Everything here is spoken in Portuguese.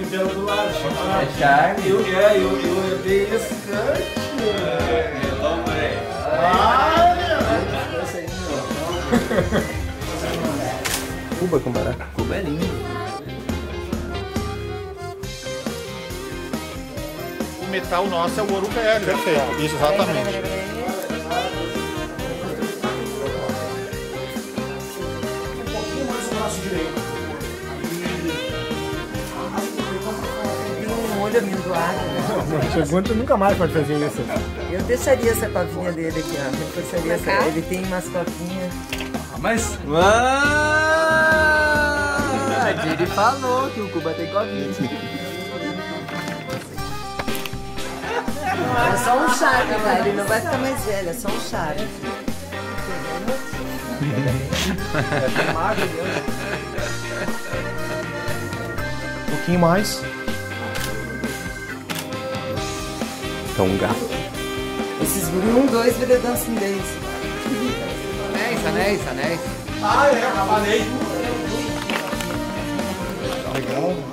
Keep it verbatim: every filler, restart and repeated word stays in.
fidel do lado. É charme. Eu, é, eu, eu herdei esse cante. Ah, Cuba com barato. Cuba é lindo. O metal nosso é o ouro velho. Perfeito, isso, exatamente. Um pouquinho mais o braço direito. Um olho amendoado, né? O segundo nunca mais pode fazer isso. Eu deixaria essa covinha dele aqui, ó. Reforçaria essa. Ele tem umas covinhas. Mas... Ele falou que o Cuba tem covinha. É só um charme, tá? Ele não vai ficar mais velho, é só um charme. É magro mesmo. Um pouquinho mais. É um gato. Esses guri, um, dois, vira dança inglês. Anéis, anéis, anéis. Ah, é, eu falei. Legal.